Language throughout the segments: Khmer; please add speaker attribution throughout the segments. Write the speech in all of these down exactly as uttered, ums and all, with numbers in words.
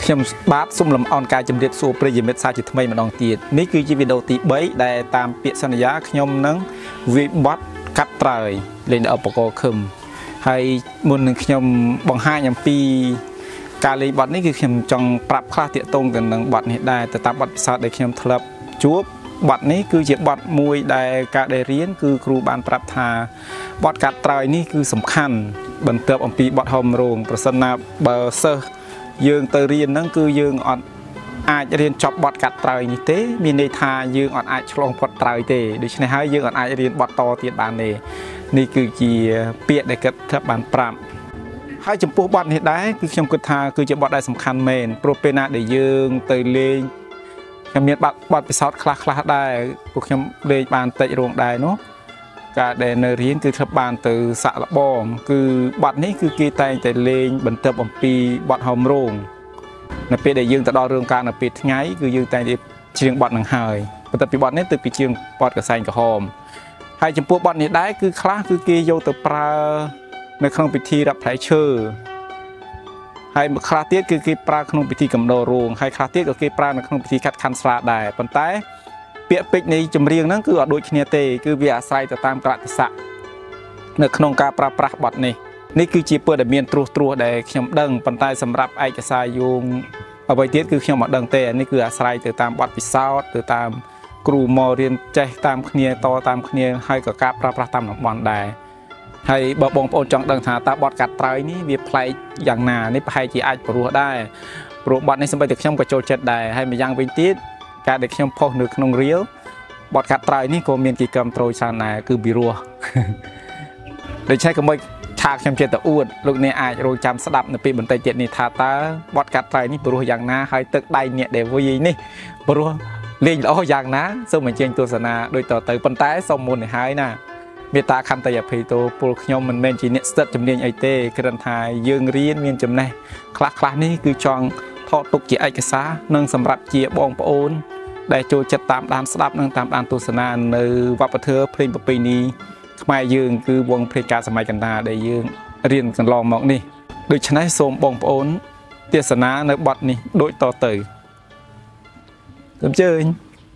Speaker 1: ខ្ញុំបាទសូមលំអរកាយជំរាបសួរប្រិយមិត្តសាជាថ្មីម្ដងទៀតនេះគឺជាវីដេអូទីបីដែលតាមពាក្យសន្យាខ្ញុំនឹងវិបត្តិកាត់ត្រើយលេងឧបករណ៍ខឹមហើយមុននឹងខ្ញុំបង្ហាញអំពីការលេងបទនេះគឺខ្ញុំចង់ប្រាប់ខ្លះទាក់ទងទៅនឹងបទនេះដែរទៅតាមបទពិសោធន៍ដែលខ្ញុំធ្លាប់ជួបបទនេះគឺជាបទមួយដែលការដែលរៀនគឺគ្រូបានប្រាប់ថាបទកាត់ត្រើយនេះគឺសំខាន់បន្ទាប់អំពីបទហមរោងប្រសិនណាបើសិស្សយើងទៅរៀនហ្នឹងគឺយើងអត់អាចរៀនចប់បទកាត់ត្រើយនេះទេមានន័យថាយើងអត់អាចឆ្លងផុតត្រើយទេដូច្នេះហើយយើងអត់អាចរៀនបទតទៀតបានទេនេះគឺជាពាក្យដែលគាត់ធ្លាប់បានប្រាប់ហើយចំពោះបទនេះដែរគឺខ្ញុំគិតថាគឺជាបទដែលសំខាន់មែនព្រោះពេលណាដែលយើងទៅលេងខ្ញុំមានបទបទពិសោធន៍ខ្លះខ្លះដែរពួកខ្ញុំលេងបានតិចរងដែរនោះការដែលនៅរៀនគឺធ្លាប់បានទៅសាក់លបងគឺបទនេះគឺគេតែងតែលេងបន្ទាប់អំពីបទហោមរោងនៅពេលដែលយើងទៅដល់រឿងការនៅពេលថ្ងៃគឺយើងតែងតែច្រៀងបទនឹងហើយបន្ទាប់ពីបទនេះទៅពីច្រៀងបទកសែងក្រហមហើយចំពោះបទនេះដែរគឺខ្លះគឺគេយកទៅប្រើនៅក្នុងពិធីរាប់ផ្លែឈើហើយខ្លះទៀតគឺគេប្រើក្នុងពិធីកំដររោងហើយខ្លះទៀតក៏គេប្រើនៅក្នុងពិធីកាត់ខាន់ស្លាដែរប៉ុន្តែពាក្យពេចន៍នៃចម្រៀងហ្នឹងគឺអត់ដូចគ្នាទេគឺវាអាស្រ័យទៅតាមក្រតិស័កនៅក្នុងការប្រើប្រាស់បទនេះនេះគឺជាព័ត៌មានត្រួសត្រាសដែលខ្ញុំដឹងប៉ុន្តែសម្រាប់ឯកសារយោងអ្វីទៀតគឺខ្ញុំអត់ដឹងទេនេះគឺអាស្រ័យទៅតាមបទពិសោធន៍ទៅតាមគ្រូមករៀនចេះតាមគ្នាតតាមគ្នាហើយក៏ការប្រើប្រាស់តាមតំបន់ដែរហើយបើបងប្អូនចង់ដឹងថាតើបទកាត់ត្រើយនេះវាប្លែកយ៉ាងណានេះប្រហែលជាអាចព្រោះដែរព្រោះបទនេះសូម្បីតែខ្ញុំក៏ចូលចិត្តដែរហើយម្យ៉ាងវិញទៀតការដែលខ្ញុំផុសនៅក្នុង reel បទកាត់ត្រើយនេះក៏មានគេគ្រប់ត្រូលច្រើនដែរគឺពីរោះដូច្នេះក៏មិនឆាកខ្ញុំចិត្តទៅអួតលោកអ្នកអាចរងចាំស្ដាប់នៅពេលបន្តិចទៀតនេះថាតើបទកាត់ត្រើយនេះពីរោះយ៉ាងណាហើយទឹកដៃអ្នកដែលវាយនេះពីរោះលេងល្អយ៉ាងណាសូមអញ្ជើញទស្សនាដូចតទៅប៉ុន្តែសូមមុននេះហើយណាមេត្តាខន្តីអភ័យទោសពលខ្ញុំមិនមែនជាអ្នកស្ទាត់ជំនាញអីទេគ្រាន់ថាយើងរៀនមានចំណេះខ្លះខ្លះនេះគឺចង់ថតទុកជាឯកសារនិងសម្រាប់ជាបងប្អូនដែលចូលចិត្តតាមដានស្ដាប់និងតាមដានទស្សនានៅវប្បធម៌ភ្លេងប្រពៃណីខ្មែរយើងគឺវងភ្លេងការសម័យកណ្ដាលដែលយើងរៀនកន្លងមកនេះដូច្នេះសូមបងប្អូនទេសនានៅបទនេះដូចតទៅសូមអញ្ជើញ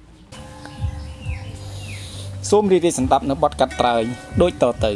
Speaker 1: សូមរីករាយស្ដាប់នៅបទកាត់ត្រើយដូចតទៅ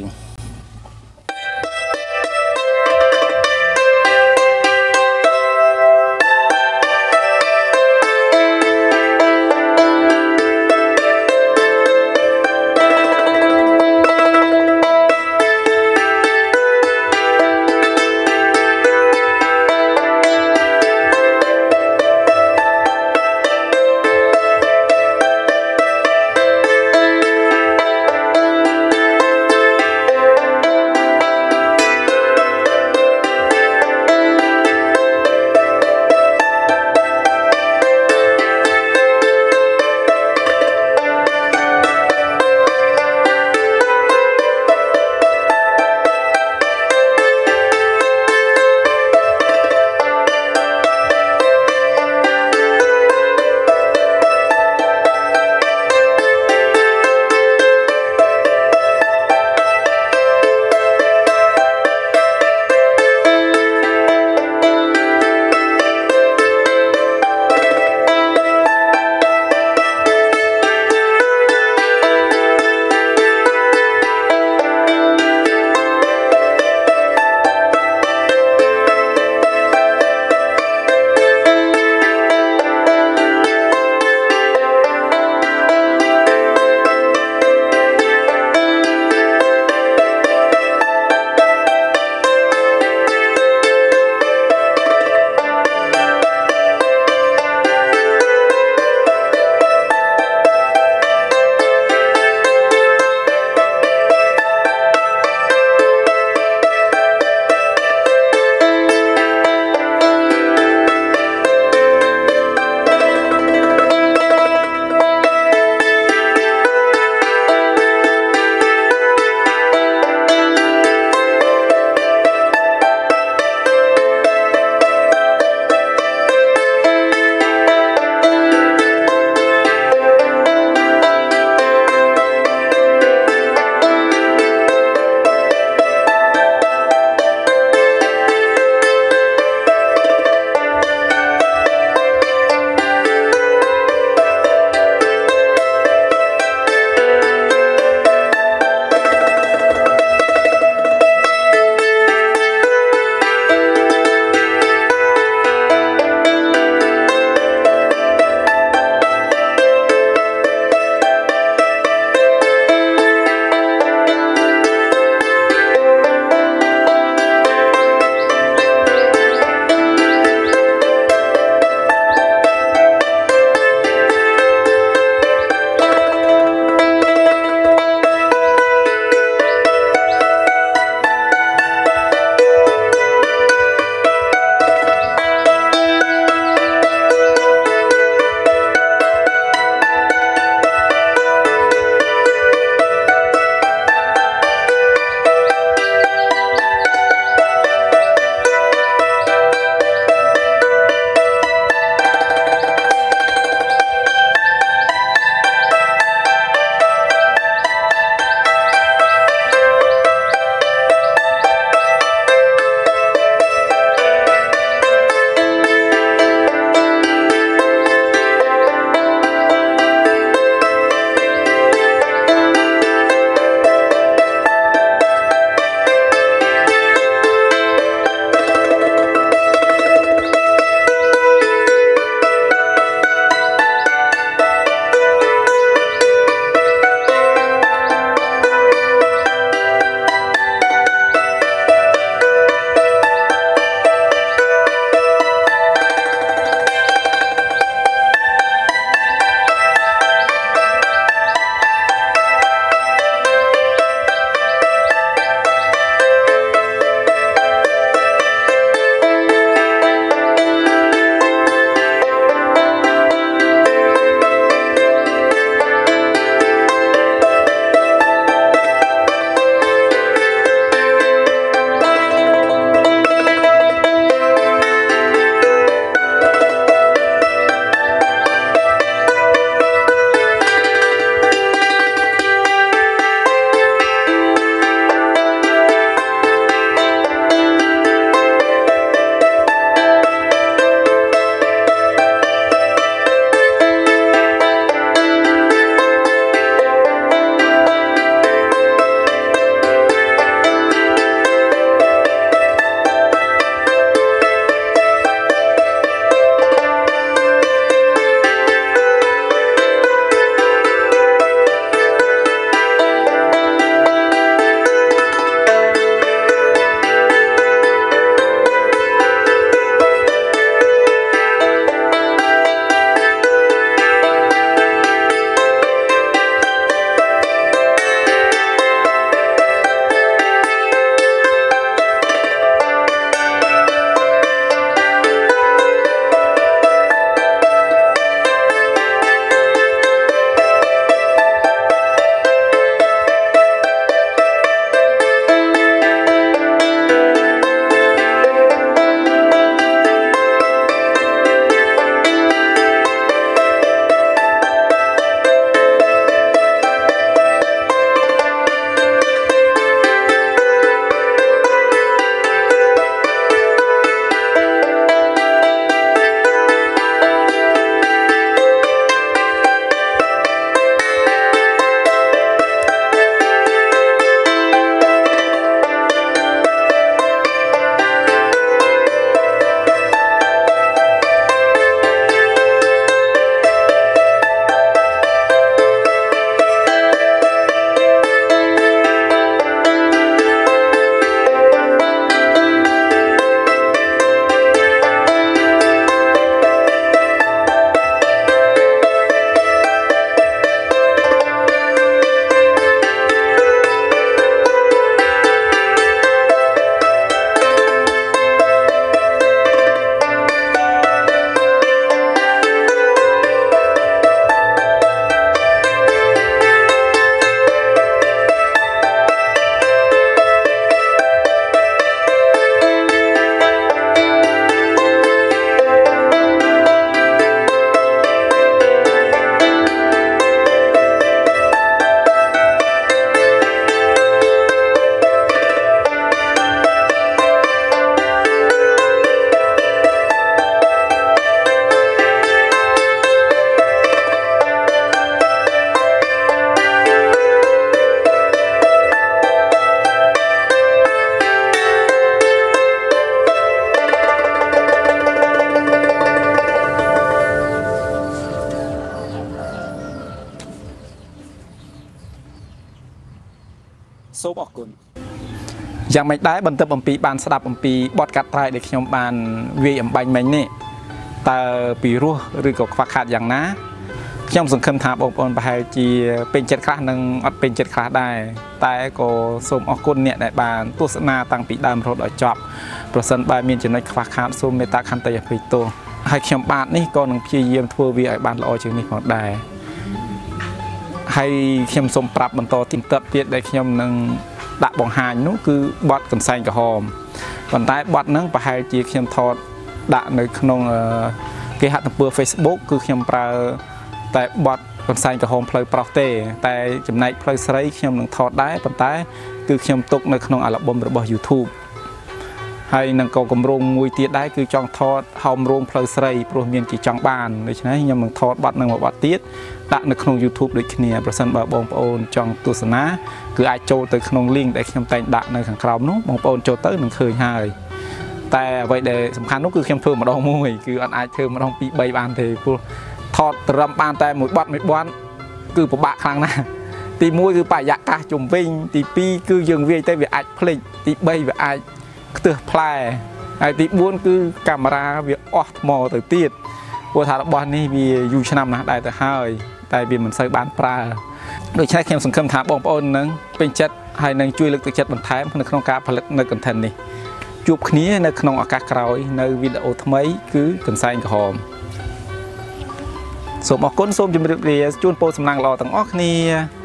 Speaker 1: សូមអរគុណយ៉ាងមិនដែរបន្ទាប់អំពីបានស្ដាប់អំពីបទកាត់ត្រាយដែលខ្ញុំបានវាយអំបញ្ញមិញនេះតើពីរោះឬក៏ខ្វះខាតយ៉ាងណាខ្ញុំសង្ឃឹមថាបងប្អូនប្រហែលជាពេញចិត្តខ្លះនិងអត់ពេញចិត្តខ្លះដែរតែក៏សូមអរគុណអ្នកដែលបានទស្សនាតាំងពីដើមរហូតដល់ចប់ប្រសិនបើមានចំណុចខ្វះខាតសូមមេត្តាខន្តីអភ័យទោសហើយខ្ញុំបាទនេះក៏នឹងព្យាយាមធ្វើវាឲ្យបានល្អជាងនេះផងដែរហើយខ្ញុំសូមប្រាប់បន្តទីតទៀតដែលខ្ញុំនឹងដាក់បង្ហាញនោះគឺបទកន្សែងក្រហមប៉ុន្តែបទហ្នឹងប្រហែលជាខ្ញុំថតដាក់នៅក្នុងគេហទំព័រ Facebook គឺខ្ញុំប្រើតែបទកន្សែងក្រហមផ្លូវប្រុសទេតែចំណែកផ្លូវស្រីខ្ញុំនឹងថតដែរប៉ុន្តែគឺខ្ញុំទុកនៅក្នុងអាល់ប៊ុមរបស់ YouTube ហើយនឹងក៏គម្រោងមួយទៀតដែរគឺចង់ថតហោមរោងផ្លូវស្រីព្រោះមានជាចង់បានដូច្នេះខ្ញុំនឹងថតបទនឹងមួយបទទៀតដាក់នៅក្នុង YouTube ដូចគ្នាប្រសិនបើបងប្អូនចង់ទស្សនាគឺអាចចូលទៅក្នុង link ដែលខ្ញុំតែងដាក់នៅខាងក្រោមនោះបងប្អូនចូលទៅនឹងឃើញហើយតែអ្វីដែលសំខាន់នោះគឺខ្ញុំធ្វើម្ដងមួយគឺអត់អាចធ្វើម្ដងពីរបីបានទេព្រោះថតត្រឹមបានតែមួយបទមួយបទគឺពិបាកខ្លាំងណាស់ទីមួយគឺបរិយាកាសជុំវិញទីពីរគឺយើងវាយទៅវាអាចភ្លេចទីបីវាអាចខ្ទើសផ្លែហើយទីបួនគឺកាមេរ៉ាវាអស់ថ្មទៅទៀតព្រោះថារបស់នេះវាយូរឆ្នាំណាស់ដែរទៅហើយតែវាមិនសូវបានប្រើដូច្នេះខ្ញុំសង្ឃឹមថាបងប្អូននឹងពេញចិត្តហើយនឹងជួយលើកទឹកចិត្តបន្ថែមនៅក្នុងការផលិតនៅ content នេះជួបគ្នានៅក្នុងឱកាសក្រោយនៅវីដេអូថ្មីគឺកន្សែងក្រហមសូមអរគុណសូមជម្រាបលាជូនពរសំណាងល្អទាំងអស់គ្នា